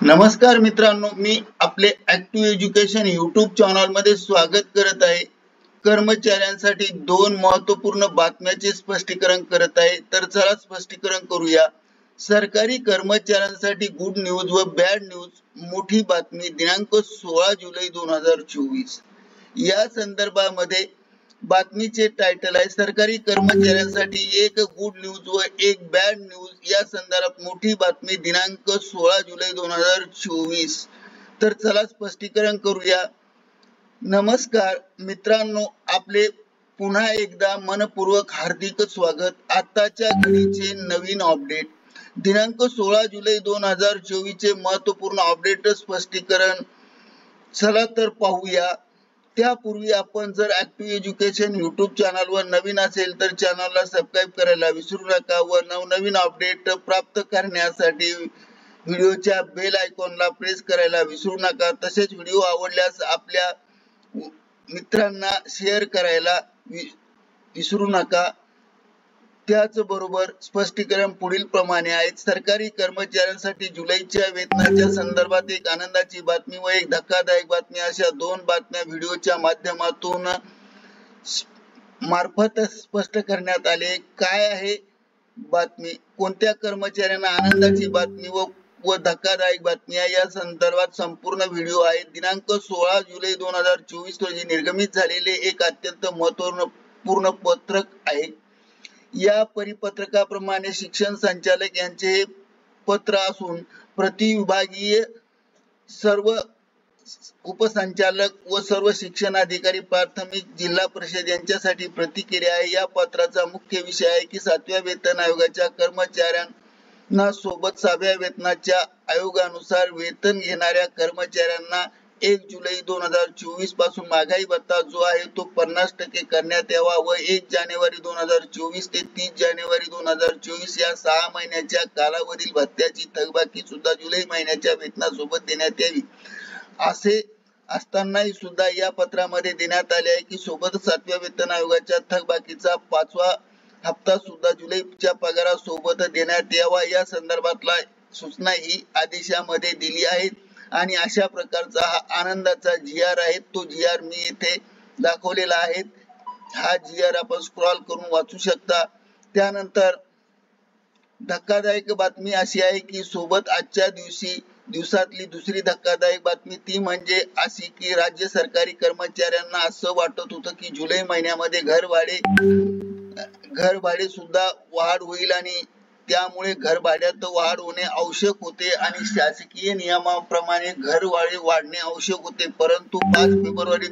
नमस्कार मित्रांनो, मी आपले ऍक्टिव्ह एज्युकेशन यूट्यूब चॅनल मध्ये स्वागत करत आहे. कर्मचाऱ्यांसाठी दोन महत्त्वपूर्ण बातम्याचे स्पष्टीकरण करत आहे. तर चला स्पष्टीकरण करूया. सरकारी कर्मचाऱ्यांसाठी गुड न्यूज व बॅड न्यूज. मोठी बातमी दिनांक 16 जुलै 2024. या संदर्भामध्ये बातमीचे टायटल आहे सरकारी कर्मचाऱ्यांसाठी एक गुड न्यूज व एक बॅड न्यूज. या संदर्भात मोठी बातमी दिनांक 16 जुलै 2024. तर चला स्पष्टीकरण करूया. नमस्कार मित्रांनो, आपले पुन्हा एकदा मनपूर्वक हार्दिक स्वागत. आताच्या घडीचे नवीन अपडेट दिनांक 16 जुलै 2024 चे महत्त्वपूर्ण अपडेट स्पष्टीकरण. चला तर पाहूया. त्यापूर्वी आपण जर ऍक्टिव्ह एज्युकेशन यूट्यूब चॅनलवर नवीन असेल तर चॅनलला सबस्क्राईब करायला विसरू नका व नवनवीन अपडेट प्राप्त करण्यासाठी व्हिडिओच्या बेल आयकॉनला प्रेस करायला विसरू नका. तसेच व्हिडिओ आवडल्यास आपल्या मित्रांना शेअर करायला विसरू नका. त्याचबरोबर स्पष्टीकरण पुढील प्रमाणे आहे. सरकारी कर्मचाऱ्यांसाठी जुलैच्या वेतनाच्या संदर्भात एक आनंदाची बातमी व एक धक्कादायक बातमी अशा दोन बातम्या व्हिडिओच्या माध्यमातून मार्फत स्पष्ट करण्यात आले. काय आहे बातमी, कोणत्या कर्मचाऱ्यांना आनंदाची बातमी व धक्कादायक बातमी आहे या संदर्भात संपूर्ण व्हिडिओ आहे. दिनांक 16 जुलै 2024 रोजी निर्गमित झालेले एक अत्यंत महत्त्वपूर्ण पत्रक आहे. या परिपत्रकाप्रमाणे शिक्षण संचालक यांचे हे पत्र असून प्रतिविभागीय सर्व उपसंचालक व सर्व शिक्षण अधिकारी प्राथमिक जिल्हा परिषद यांच्यासाठी प्रति केले आहे. या पत्राचा मुख्य विषय आहे की 7व्या वेतन आयोगाच्या कर्मचाऱ्यांना सोबत 6व्या वेतनाच्या आयोगानुसार वेतन घेणाऱ्या कर्मचाऱ्यांना 1 जुलै 2024 पासून महागाई भत्ता जो आहे तो 50% करण्यात यावा व 1 जानेवारी 2024 ते 30 जानेवारी 2024 या 6 महिन्याच्या कालावधील भत्त्याची थकबाकी सुद्धा जुलै महिन्याच्या वेतनासोबत देण्यात यावी. असे असतानाही सुद्धा या पत्रामध्ये देण्यात आले आहे की सोबत 7व्या वेतन आयोगाच्या थकबाकीचा 5वा हप्ता सुद्धा जुलैच्या पगारासोबत देण्यात यावा. या संदर्भातला सूचना ही आदेशामध्ये दिली आहे आणि अशा प्रकारचा हा आनंदाचा GR आहे. तो GR मी येथे दाखवलेला आहे. हा GR आपण स्क्रॉल करून वाचू शकता. त्यानंतर धक्कादायक बातमी अशी आहे की सोबत आजच्या दिवसातली दुसरी धक्कादायक बातमी ती म्हणजे अशी की राज्य सरकारी कर्मचाऱ्यांना असं वाटत होतं की जुलै महिन्यामध्ये घरभाडे सुद्धा वाढ होईल आणि त्यामुळे घरभाड्यात वाढ होणे आवश्यक होते आणि शासकीय नियमाप्रमाणे घरभाडे वाढणे आवश्यक होते. परंतु 5 फेब्रुवारी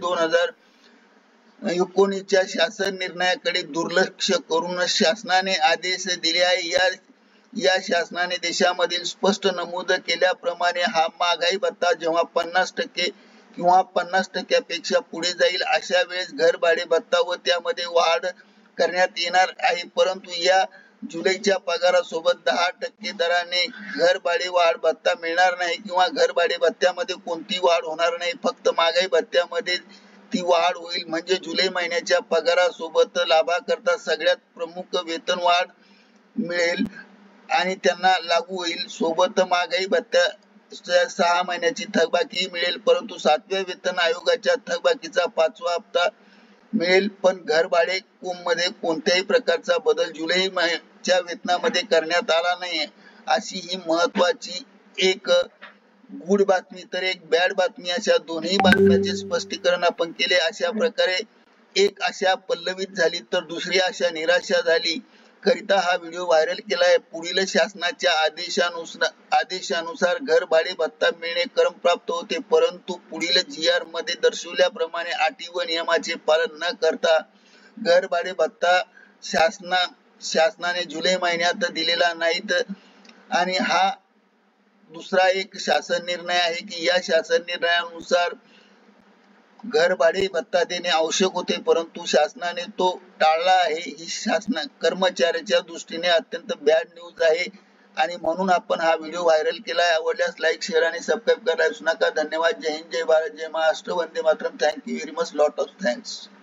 2019 च्या शासन निर्णयाकडे दुर्लक्ष करून शासनाने आदेश दिले आहे. या शासनाने देशामधील स्पष्ट नमूद केल्याप्रमाणे हा महागाई भत्ता जेव्हा 50% किंवा 50% पुढे जाईल अशा वेळेस घरभाडे भत्ता व त्यामध्ये वाढ करण्यात येणार आहे. परंतु या जुलैच्या पगारासोबत 10% दराने घरभाडे वाढ भत्ता मिळणार नाही किंवा घरभाडे भत्त्यामध्ये कोणती वाढ होणार नाही. फक्त महागाई भत्त्यामध्ये ती वाढ होईल. म्हणजे जुलै महिन्याच्या पगारासोबत लाभाकरता सगळ्यात प्रमुख वेतन वाढ मिळेल आणि त्यांना लागू होईल. सोबत महागाई भत्त्या 6 महिन्याची थकबाकी मिळेल. परंतु 7व्या वेतन आयोगाच्या थकबाकीचा 5वा हप्ता मिळेल. पण घरभाडे मध्ये कोणत्याही प्रकारचा बदल जुलैच्या वेतनामध्ये करण्यात आला नाही. अशी ही महत्वाची एक गुड बातमी तर एक बॅड बातमी अशा दोन्ही बातम्यांचे स्पष्टीकरण आपण केले. अशा प्रकारे एक आशा पल्लवित झाली तर दुसरी आशा निराशा झाली करिता हा व्हिडिओ व्हायरल केला आहे. पुढील शासनाच्या आदेशानुसार घरभाडे भत्ता मिळणे क्रमप्राप्त होते. परंतु पुढील GR मध्ये दर्शवल्याप्रमाणे अटी व नियमाचे पालन न करता घरभाडे भत्ता शासनाने जुलै महिन्यात दिलेला नाहीत आणि हा दुसरा एक शासन निर्णय आहे की या शासन निर्णयानुसार घरभाडे भत्ता देणे आवश्यक होते परंतु शासनाने तो टाळला आहे. ही कर्मचाऱ्याच्या दृष्टीने अत्यंत बॅड न्यूज आहे आणि म्हणून आपण हा व्हिडिओ व्हायरल केला आहे. आवडल्यास लाईक, शेअर आणि सबस्क्राईब करायला विसरू नका. धन्यवाद. जय हिंद, जय भारत, जय महाराष्ट्र, वंदे मातरम. Thank you very much. Lot of thanks.